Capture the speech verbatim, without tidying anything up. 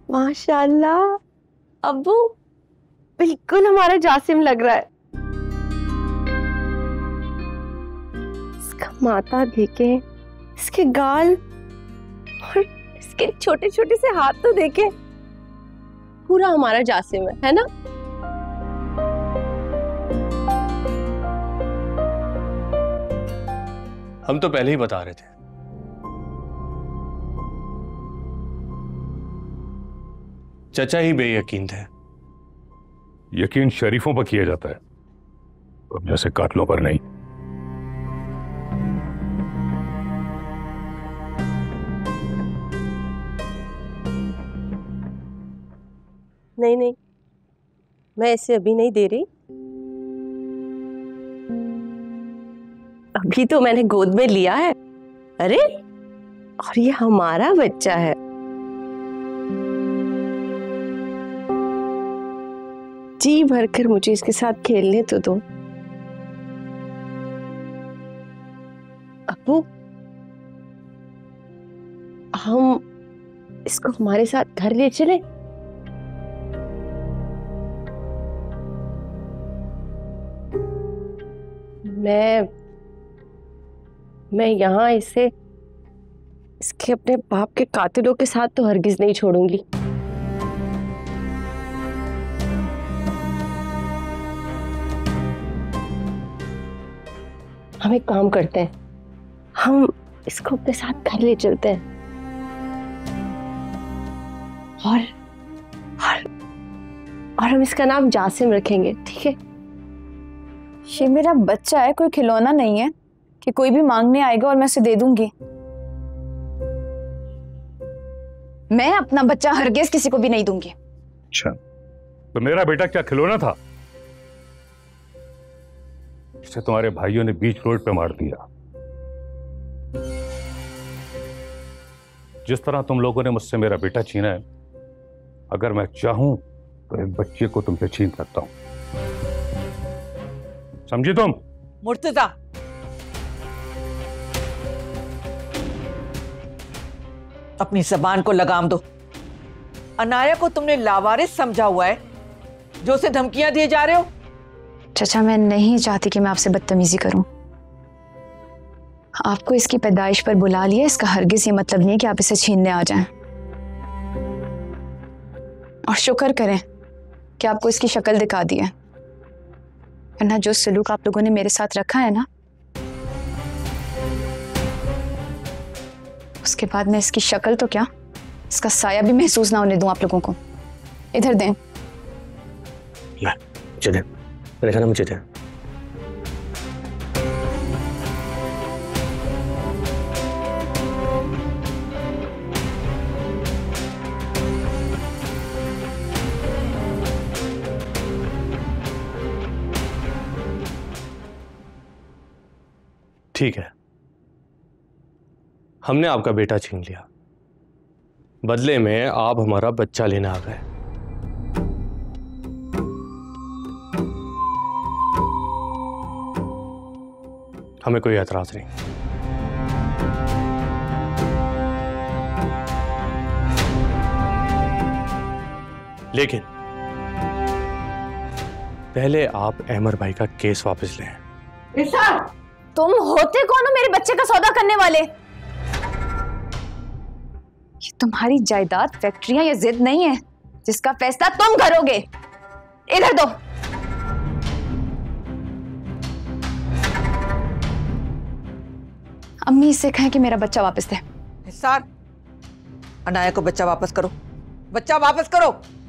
माशाल्लाह, अब्बू बिल्कुल हमारा जासिम लग रहा है। इसका माथा देखे, इसके गाल और इसके छोटे छोटे से हाथ तो देखे, पूरा हमारा जासिम है, है ना? हम तो पहले ही बता रहे थे। चचा ही बेयकीन थे। यकीन शरीफों पर किया जाता है, तुम जैसे कातलों पर नहीं। नहीं नहीं, मैं इसे अभी नहीं दे रही। अभी तो मैंने गोद में लिया है। अरे, और ये हमारा बच्चा है। जी भरकर मुझे इसके साथ खेलने तो दो। अब्बू, हम इसको हमारे साथ घर ले चले? मैं मैं यहाँ इसे इसके अपने बाप के कातिलों के साथ तो हरगिज नहीं छोड़ूंगी। हम एक काम करते हैं, हम इसको अपने साथ घर ले चलते हैं और और और हम इसका नाम जासिम रखेंगे, ठीक है? ये मेरा बच्चा है, कोई खिलौना नहीं है कि कोई भी मांगने आएगा और मैं उसे दे दूंगी। मैं अपना बच्चा हरगिज़ किसी को भी नहीं दूंगी। अच्छा, तो मेरा बेटा क्या खिलौना था? इसे तुम्हारे भाइयों ने बीच रोड पे मार दिया। जिस तरह तुम लोगों ने मुझसे मेरा बेटा छीना है, अगर मैं चाहूं तो एक बच्चे को तुमसे छीन सकता हूं। समझी तुम? मुर्तजा, अपनी जबान को लगाम दो। अनाया को तुमने लावारिस समझा हुआ है जो उसे धमकियां दिए जा रहे हो। चाचा, मैं नहीं चाहती कि मैं आपसे बदतमीजी करूं। आपको इसकी पैदाइश पर बुला लिया, इसका हरगिज ये मतलब नहीं है कि आप इसे छीनने आ जाएं। और शुक्र करें कि आपको इसकी शक्ल दिखा दी है, वरना जो सलूक आप लोगों ने मेरे साथ रखा है ना, उसके बाद मैं इसकी शक्ल तो क्या, इसका साया भी महसूस ना होने दूं आप लोगों को। इधर दें। मुझे दे, मैंने कहा ना मुझे दे। ठीक है, हमने आपका बेटा छीन लिया, बदले में आप हमारा बच्चा लेने आ गए। हमें कोई एतराज नहीं। लेकिन पहले आप अहमर भाई का केस वापस लें। इरशाद, तुम होते कौन हो मेरे बच्चे का सौदा करने वाले? ये तुम्हारी जायदाद, फैक्ट्रियां या जिद नहीं है जिसका फैसला तुम करोगे। इधर दो। अम्मी इससे कहें कि मेरा बच्चा वापस दे। निसार, अनाया को बच्चा वापस करो, बच्चा वापस करो।